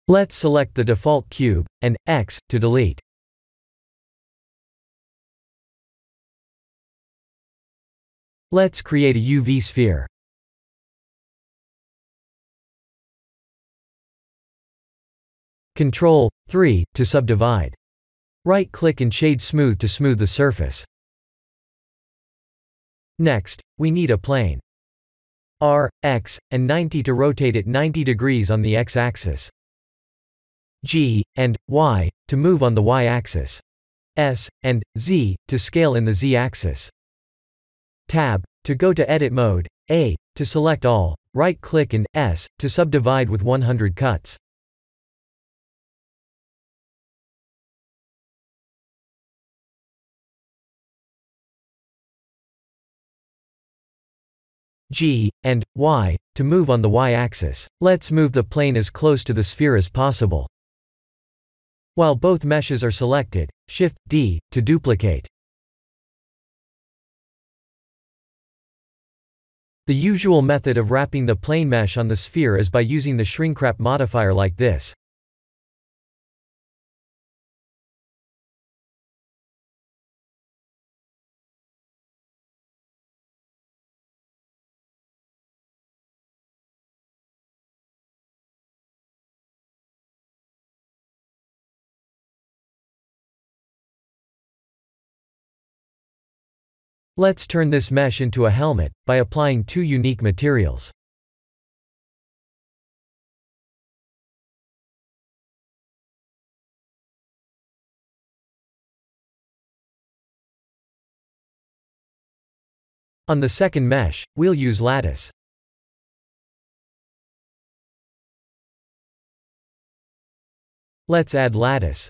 Let's select the default cube, and X to delete. Let's create a UV sphere. Ctrl 3 to subdivide. Right-click and shade smooth to smooth the surface. Next, we need a plane. R, X, and 90 to rotate it 90 degrees on the X-axis. G, and Y, to move on the Y-axis. S, and Z, to scale in the Z-axis. Tab, to go to edit mode. A, to select all. Right-click and S, to subdivide with 100 cuts. G, and Y, to move on the Y-axis. Let's move the plane as close to the sphere as possible. While both meshes are selected, Shift-D, to duplicate. The usual method of wrapping the plane mesh on the sphere is by using the shrink-wrap modifier like this. Let's turn this mesh into a helmet, by applying two unique materials. On the second mesh, we'll use lattice. Let's add lattice.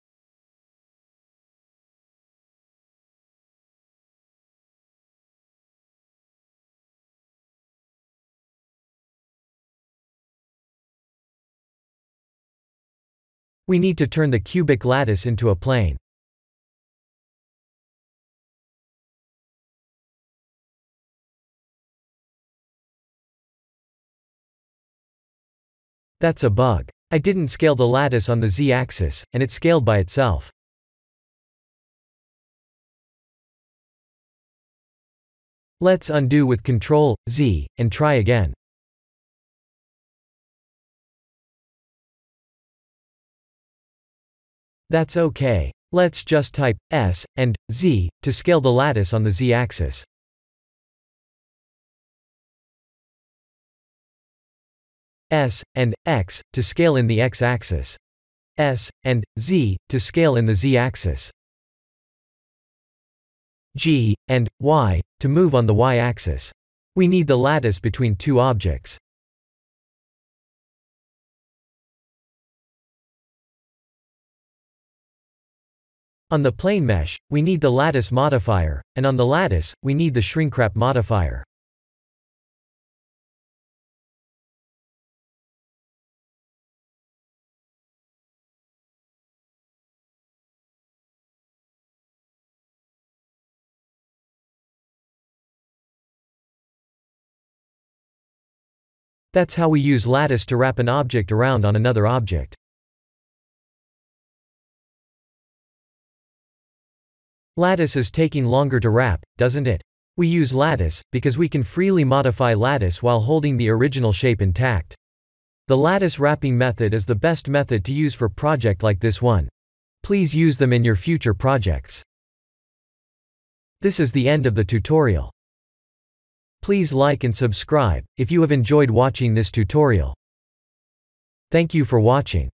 We need to turn the cubic lattice into a plane. That's a bug. I didn't scale the lattice on the Z-axis, and it scaled by itself. Let's undo with Ctrl Z, and try again. That's okay. Let's just type S and Z to scale the lattice on the Z-axis. S and X to scale in the X-axis. S and Z to scale in the Z-axis. G and Y to move on the Y-axis. We need the lattice between two objects. On the plane mesh, we need the lattice modifier, and on the lattice, we need the shrink-wrap modifier. That's how we use lattice to wrap an object around on another object. Lattice is taking longer to wrap, doesn't it? We use lattice because we can freely modify lattice while holding the original shape intact. The lattice wrapping method is the best method to use for project like this one. Please use them in your future projects. This is the end of the tutorial. Please like and subscribe if you have enjoyed watching this tutorial. Thank you for watching.